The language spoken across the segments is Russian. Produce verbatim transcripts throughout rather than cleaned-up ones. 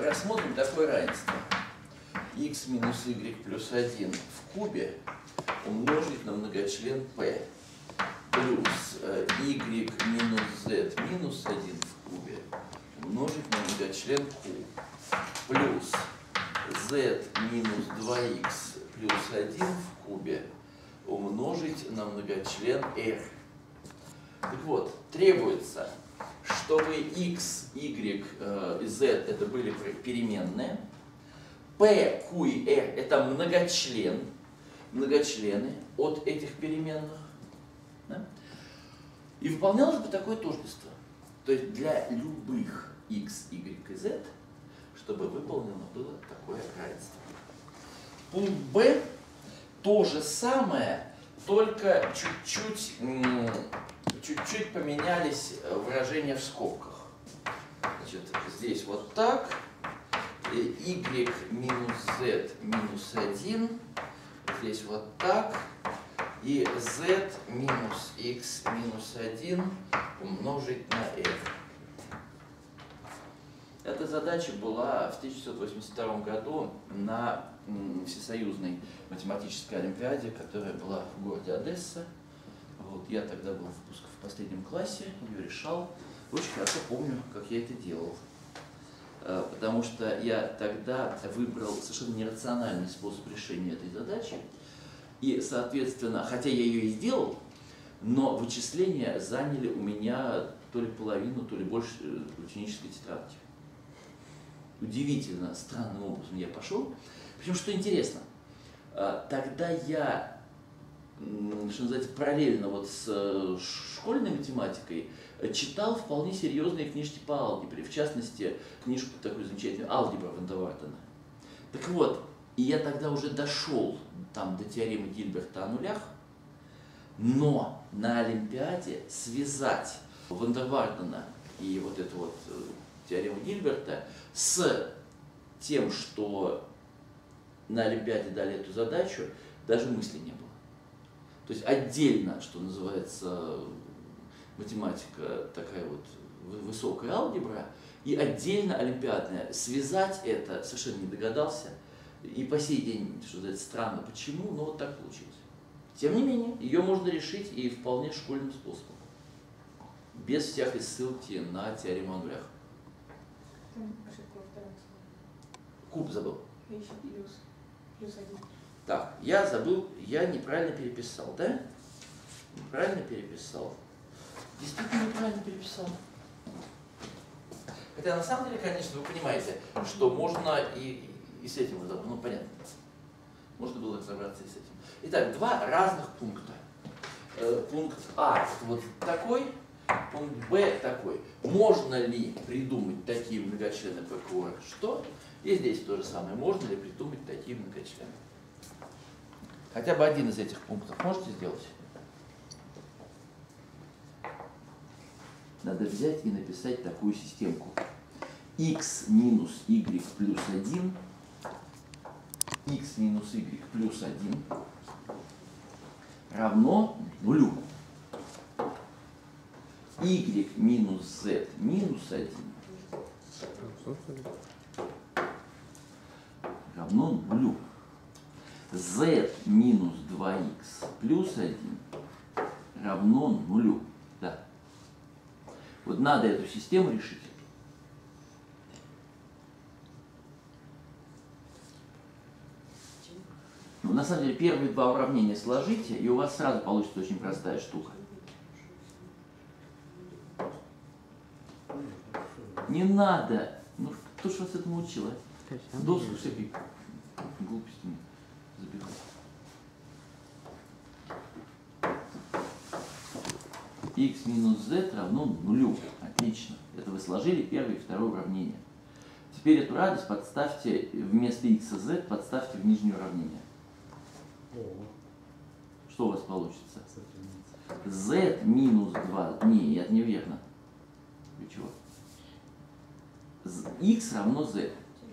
рассмотрим такое равенство. Х минус y плюс один в кубе умножить на многочлен p плюс y минус z минус один в кубе умножить на многочлен q плюс z минус два икс плюс один в кубе умножить на многочлен r. Так вот, требуется, чтобы x, y и z это были переменные, p, q и r это многочлен, многочлены от этих переменных. Да? И выполнялось бы такое тождество. То есть для любых x, y и z, чтобы выполнено было такое равенство. Пункт b то же самое, только чуть-чуть чуть-чуть поменялись выражения в скобках. Значит, здесь вот так, y минус z минус один, здесь вот так, и z минус x минус один умножить на r. Эта задача была в тысяча девятьсот восемьдесят втором году на Всесоюзной математической олимпиаде, которая была в городе Одесса. Вот, я тогда был в последнем классе, ее решал. Очень хорошо помню, как я это делал. Потому что я тогда выбрал совершенно нерациональный способ решения этой задачи. И, соответственно, хотя я ее и сделал, но вычисления заняли у меня то ли половину, то ли больше ученической тетрадки. Удивительно странным образом я пошел. Причем, что интересно, тогда я, что называется, параллельно вот с школьной математикой читал вполне серьезные книжки по алгебре, в частности, книжку такую замечательную «Алгебра» Ван дер Вартена. Так вот, и я тогда уже дошел там до теоремы Гильберта о нулях, но на Олимпиаде связать Ван дер Вартена и вот эту вот теорему Гильберта с тем, что на Олимпиаде дали эту задачу, даже мысли не было. То есть отдельно, что называется, математика такая вот высокая алгебра, и отдельно олимпиадная. Связать это совершенно не догадался. И по сей день, что называется, странно почему, но вот так получилось. Тем не менее, ее можно решить и вполне школьным способом. Без всякой ссылки на теорему о нулях. Куб забыл. Плюс, плюс один. Так, я забыл, я неправильно переписал, да? Неправильно переписал. Действительно неправильно переписал. Хотя на самом деле, конечно, вы понимаете, что можно и, и с этим разобраться. Ну, понятно. Можно было разобраться и с этим. Итак, два разных пункта. Э, пункт А вот такой, пункт Б такой. Можно ли придумать такие многочлены P Q R? Что? И здесь то же самое. Можно ли придумать такие многочлены? Хотя бы один из этих пунктов можете сделать? Надо взять и написать такую системку. X минус y плюс один, x минус y плюс один равно нулю. Y минус z минус один равно нулю. Z минус два икс плюс один равно нулю. Да. Вот надо эту систему решить. Ну, на самом деле, первые два уравнения сложите, и у вас сразу получится очень простая штука. Не надо. Ну, кто ж вас этому учил, а? Доску всякой глупостями забегать. X минус z равно нулю. Отлично. Это вы сложили первое и второе уравнение. Теперь эту радость подставьте вместо x и z, подставьте в нижнее уравнение. Что у вас получится? Z минус два. Не, это неверно. Вы чего? X равно z.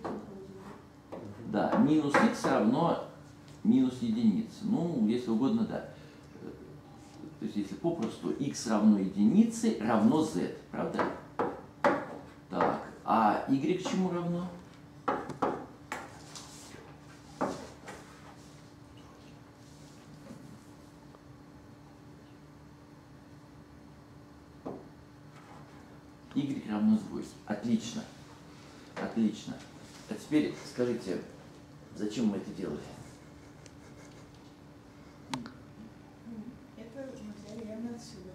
Да, минус x равно минус единице. Ну, если угодно, да. То есть, если попросту, x равно единице равно z. Правда? Так, а y к чему равно? y равно двойке. Отлично. Отлично. А теперь скажите, зачем мы это делали? Это мы взяли явно отсюда.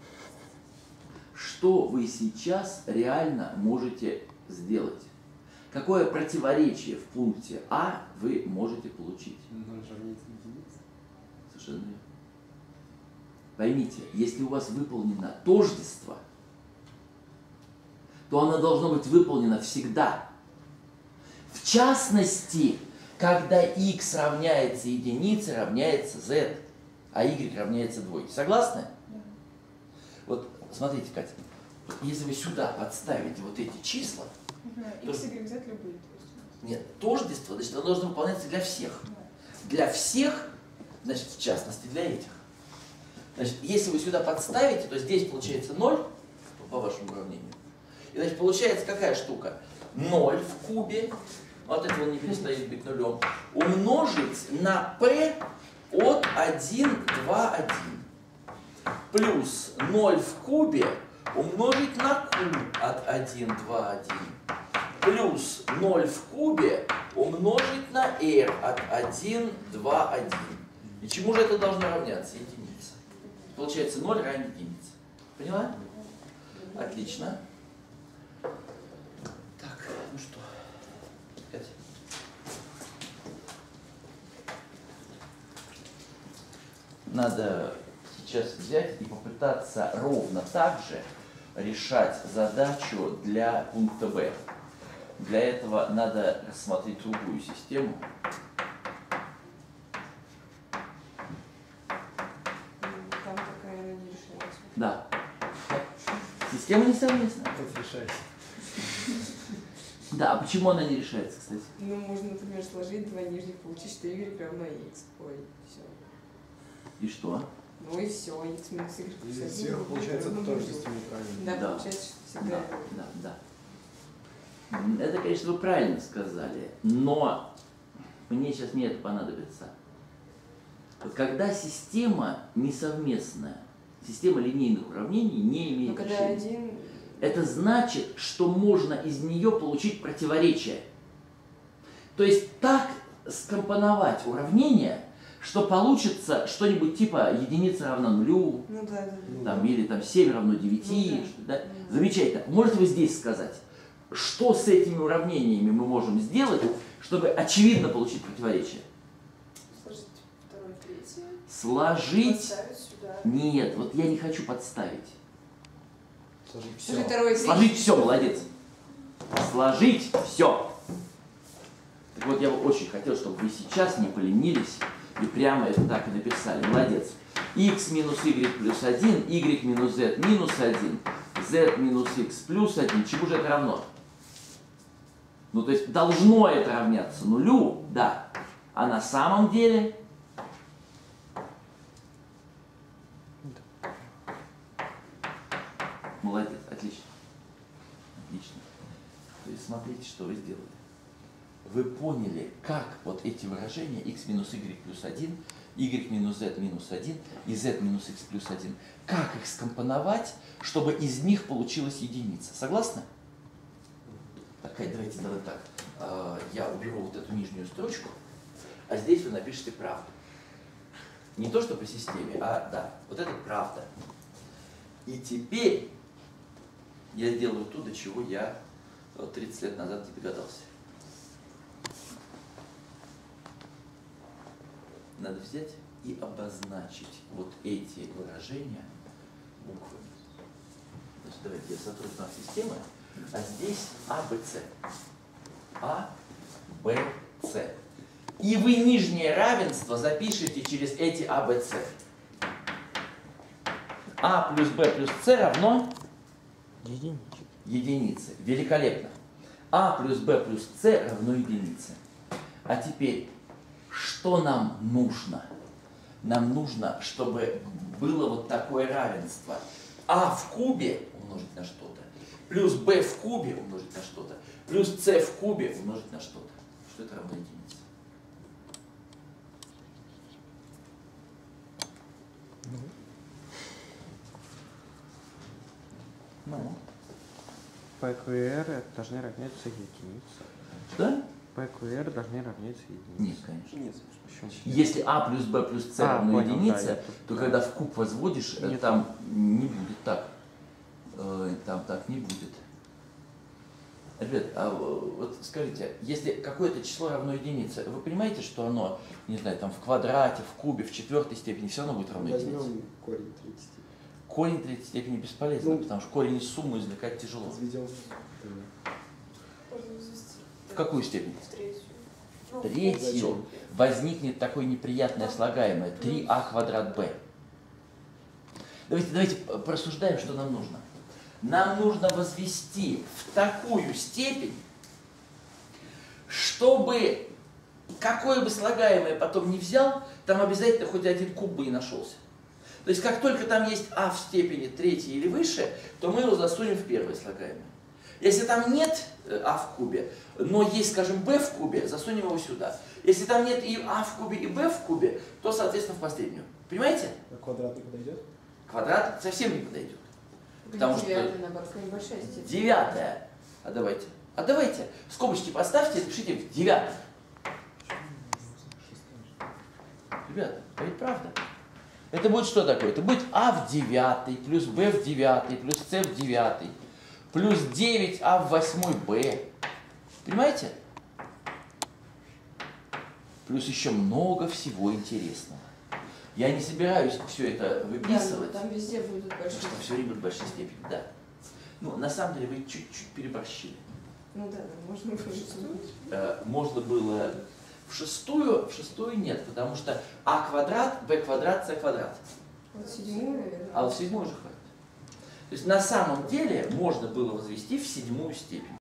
Что вы сейчас реально можете сделать? Какое противоречие в пункте А вы можете получить? ноль равняется единице. Совершенно верно. Поймите, если у вас выполнено тождество, то оно должно быть выполнено всегда. В частности, когда x равняется единице, равняется z, а y равняется двойке. Согласны? Да. Вот смотрите, Катя, если вы сюда подставите вот эти числа, X, Y, Z любые. нет, тождество, значит, оно должно выполняться для всех. Для всех, значит, в частности, для этих. Значит, если вы сюда подставите, то здесь получается ноль по вашему уравнению. И, значит, получается какая штука? ноль в кубе, вот это он не перестает быть нулем, умножить на p от один, два, один. Плюс ноль в кубе умножить на q от один, два, один. Плюс ноль в кубе умножить на r от один, два, один. И чему же это должно равняться? Единице. Получается ноль равен единице. Поняла? Отлично. Так, ну что? Катя. Надо сейчас взять и попытаться ровно так же решать задачу для пункта Б. Для этого надо рассмотреть другую систему. Там такая она не решается. Да. Система не совместна. Как решать? Да, а почему она не решается, кстати? Ну, можно, например, сложить два нижних, получить, что y равно x. Ой, все. И что? Ну и все, x минус y плюс И один. сверху получается равно тождество нулю. неправильно. Да, Да. получается, что всегда Да, равно. да, да. Это, конечно, вы правильно сказали, но мне сейчас не это понадобится. Вот когда система несовместная, система линейных уравнений не Но имеет когда решения, один... это значит, что можно из нее получить противоречие. То есть так скомпоновать уравнение, что получится что-нибудь типа единица равна нулю, Ну да, да, да. там, или там семь равно девяти. Ну да. Что, да? Да. Замечательно. Можете вы здесь сказать, что с этими уравнениями мы можем сделать, чтобы очевидно получить противоречие? Сложить второе, третье. Сложить? Поставить сюда. Нет, вот я не хочу подставить. Сложить Сложить все. второе, третье. Сложить все, молодец. Сложить все. Так вот, я бы очень хотел, чтобы вы сейчас не поленились и прямо это так и написали. Молодец. X минус y плюс один, y минус z минус один, z минус x плюс один. Чему же это равно? Ну, то есть должно это равняться нулю, да. А на самом деле... Молодец, отлично. Отлично. То есть смотрите, что вы сделали. Вы поняли, как вот эти выражения x минус y плюс один, y минус z минус один и z минус x плюс один, как их скомпоновать, чтобы из них получилась единица. Согласны? Так, давайте сделаем так. А, Я уберу вот эту нижнюю строчку, а здесь вы напишите правду. Не то, что по системе, а да, вот это правда. И теперь я сделаю то, до чего я тридцать лет назад не догадался. Надо взять и обозначить вот эти выражения буквами. Значит, давайте я сотру знак системы, а здесь А, Б, С. А, Б, С. И вы нижнее равенство запишите через эти А, Б, С. А плюс Б плюс С равно Единичек. единице. Великолепно. А плюс Б плюс С равно единице. А теперь, что нам нужно? Нам нужно, чтобы было вот такое равенство. А в кубе умножить на что-то, плюс Б в кубе умножить на что-то, плюс С в кубе умножить на что-то. Что это равно единице? Ну. P Q R должны равняться единице. Что? P Q R должны равняться единице. Нет, конечно. Нет. Почему? Если А плюс Б плюс С А, равно понял, единице, да, я тут- то да. когда в куб возводишь, Не там не будет так. Э, Там так не будет. Ребят, а вот скажите, если какое-то число равно единице, вы понимаете, что оно, не знаю, там в квадрате, в кубе, в четвертой степени все равно будет равно единице? Возьмем корень тридцати. Корень третьей степени бесполезно, Ну, потому что корень из суммы извлекать тяжело. Возведем. Можно возвести. В какую степень? В третью. Ну, Третью. Зачем? Возникнет такое неприятное слагаемое три а квадрат b. Давайте, давайте просуждаем, что нам нужно. Нам нужно возвести в такую степень, чтобы какое бы слагаемое потом не взял, там обязательно хоть один куб бы и нашелся. То есть как только там есть а в степени третьей или выше, то мы его засунем в первое слагаемое. Если там нет а в кубе, но есть, скажем, b в кубе, засунем его сюда. Если там нет и а в кубе, и b в кубе, то, соответственно, в последнюю. Понимаете? А квадрат не подойдет? Квадрат совсем не подойдет. Потому что- девятая, наоборот, какая большая степень. Девятое. А давайте. А давайте. Скобочки поставьте, напишите в девятое. Ребята, это ведь правда. Это будет что такое? Это будет а в девятый, плюс b в девятый, плюс c в девятый, плюс девять а в восьмой b. Понимаете? Плюс еще много всего интересного. Я не собираюсь все это Да, выписывать. но там везде будут Потому большие. что все время в большой степени, да. Ну, на самом деле, вы чуть-чуть переборщили. Ну да, да, можно было рисовать. Э, Можно было в шестую, в шестую нет, потому что а квадрат, b квадрат, c квадрат. Вот седьмую, наверное. А вот в седьмую уже хватит. То есть на самом деле можно было возвести в седьмую степень.